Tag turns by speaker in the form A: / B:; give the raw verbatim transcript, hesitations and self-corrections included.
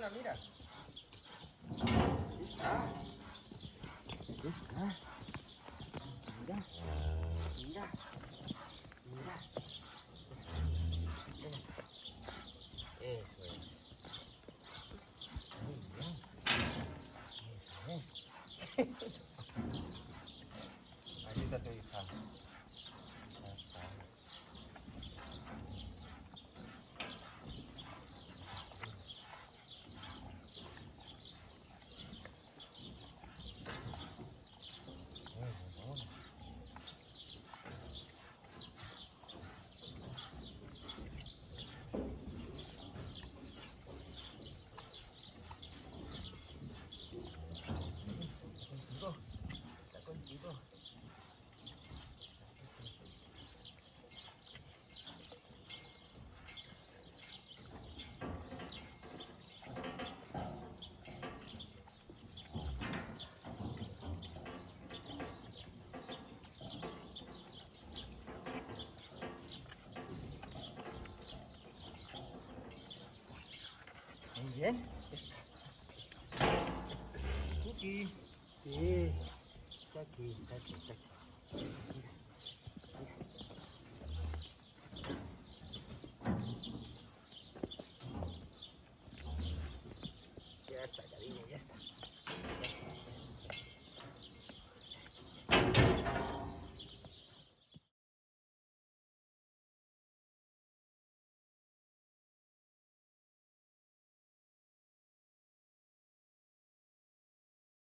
A: Leona, mira. Ahí está. Ahí está. Mira. Mira. Mira. Eso es. Muy bien. Eso es. Ahí está tu hija. Ya está. Contigo, está contigo. Muy bien. Cookie. Sí. Está aquí, está aquí, está aquí. Mira.